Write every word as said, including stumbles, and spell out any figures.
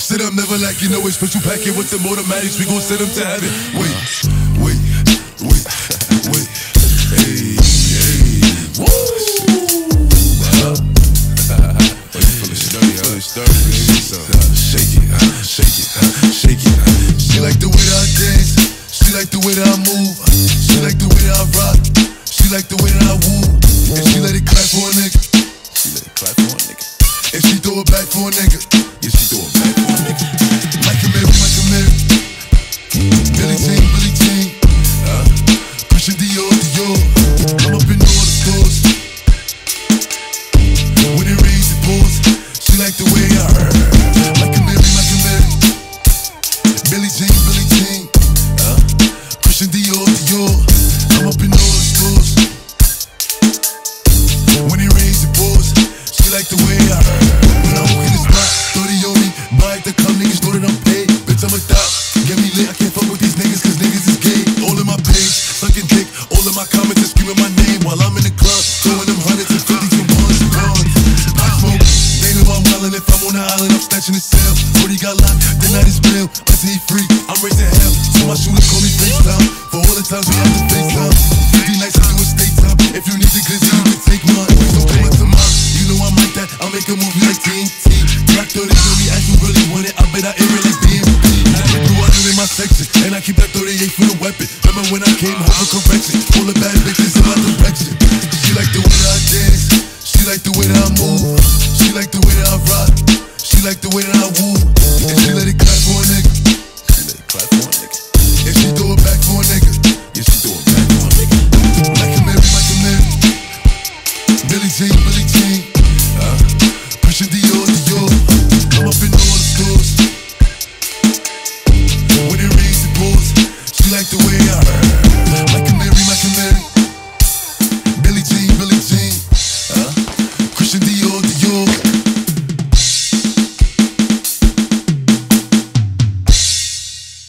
said I'm never lacking, always special packet with them automatics. We gon' send them to heaven. Wait, wait, wait, wait. Hey, hey, woo! Oh, you feeling sturdy, huh? Sturdy, baby. So, shake it, uh, shake it, uh, shake it. Uh. She like the way that I dance. She like the way that I move. She like the way that I rock. She like the way that I woo. And she let it clap for a nigga. She let it clap for a nigga. And she throw it back for a nigga. Yeah, she throw it back for a nigga. Like a Mary, like a Mary. Billie Jean, Billie Jean. Uh, pushing Dior, Dior. I'm up in all the stores. When it rains, it pours. She like the way I heard. Like a Mary, like a Mary. Billie Jean, Billie Jean. Uh, pushing Dior, Dior. I'm up in all the stores. When it rains, it pours. She like the way I heard. When I walk in the spot, thirty on me. Buy it to come, niggas know that I'm paid. Bitch, I'm a thot. Get me lit, I can't fuck with these niggas, cause niggas is gay. All in my page, sucking dick. All in my comments and screaming my name while I'm in the club. Throwing them hundreds and fifties and ones and ones. I smoke, they know I'm wildin'. If I'm on the island, I'm snatching the cell. Brody got locked, the night is real. I say he free, I'm raising hell. So my shooters call me FaceTime. For all the times we have to FaceTime. fifty nights I do a state time. If you need the glizzy, you can take mine. So come up to mine. You know I'm like that, I'll make a movie like T N T. Black thirty on me, as you really want it, I bet I air it like D M V. I keep two hundred in my section, and I keep that thirty-eight for the weapon. Remember when I came home for correction? All the bad bitches in my direction.